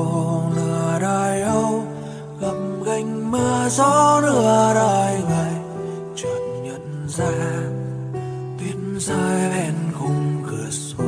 nửa đời âu gập ghềnh mưa gió nửa đời người, chợt nhận ra tuyết rơi bên khung cửa sổ.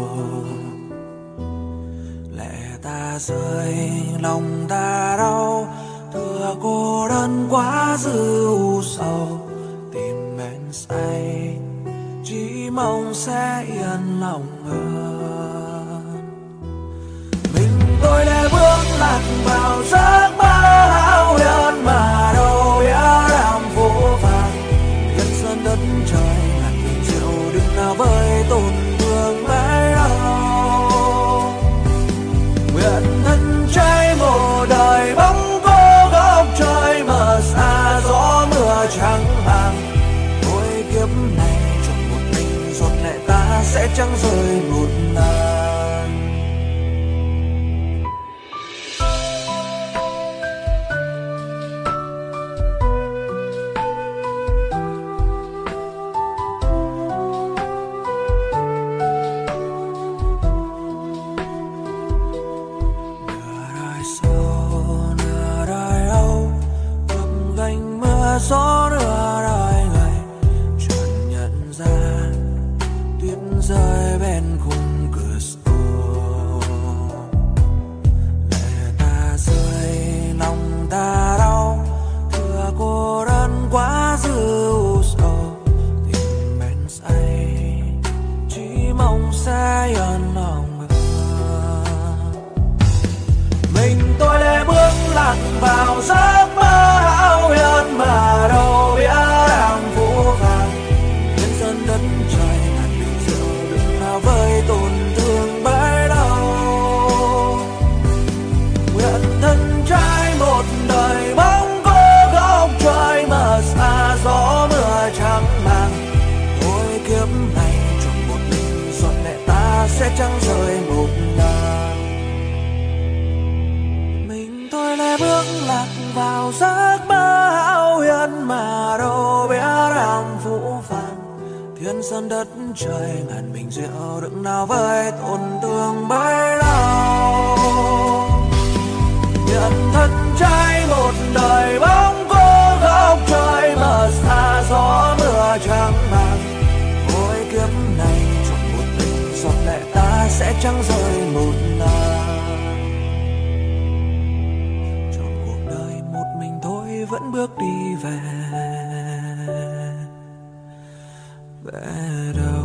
Lệ ta rơi lòng ta đau, thừa cô đơn quá dư u sầu. Tìm bên say chỉ mong sẽ yên lòng hơn. Mình tôi đã bước lạc vào giấc mơ hão huyền mà đâu biết làm phố vàng. Nhân sơn đất trời ngàn nghìn rượu đừng nào với tổn thương mấy đâu. Nguyện thân cháy một đời bóng cô góc trời mờ xa gió mưa trắng hàng. Mỗi kiếp này trong một mình giọt lệ ta sẽ chẳng rơi một lần. Gió nửa đời người, chợt nhận ra tuyết rơi bên khung cửa sổ. Lệ ta rơi lòng ta đau, thừa cô đơn quá dư u sầu. Tìm bên say chỉ mong sẽ yên lòng hơn. Mình tôi để bước lạc vào giấc mơ hão huyền mà đâu biết làm phũ phàng. Nhân dân đất trời ngàn bình rượu đừng nào với tổn thương bấy đâu. Nguyện thân trai một đời bóng cô góc trời mờ xa gió mưa trắng màng. Mỗi kiếp này trong một mình giọt lệ ta sẽ chẳng rơi một lần. Mình tôi lại bước lạc vào giấc mơ hão huyền mà đâu biết làm phũ phàng. Thiên sơn đất trời ngàn bình rượu đừng nào với tổn thương bấy lâu. Nhận thân trai một đời bóng cô góc trời mờ xa gió mưa trắng màng. Mỗi kiếp này trong một mình giọt lệ ta sẽ chẳng rơi một lần. Vẫn bước đi về đâu.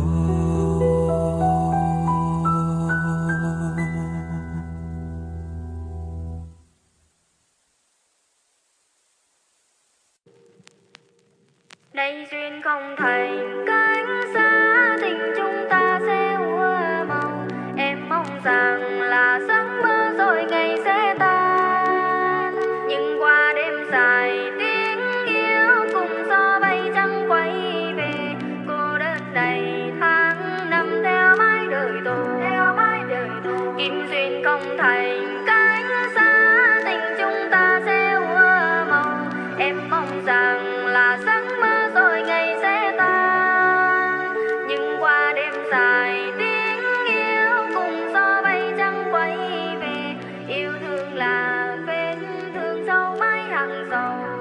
Đây duyên không thành cánh xa, tình chúng ta sẽ úa màu. Em mong rằng là giấc mơ rồi ngày sẽ tan, nhưng qua đêm dài tiếng yêu cùng gió bay trắng quay về. Cô đơn này tháng năm theo mãi đời tôi, kim duyên không thành cánh xa, tình chúng ta sẽ úa màu. Em mong rằng là giấc mơ rồi ngày sẽ tan, nhưng qua đêm dài tiếng yêu cùng gió bay trắng quay về. Yêu thương là vết thương sâu mãi hàng sầu.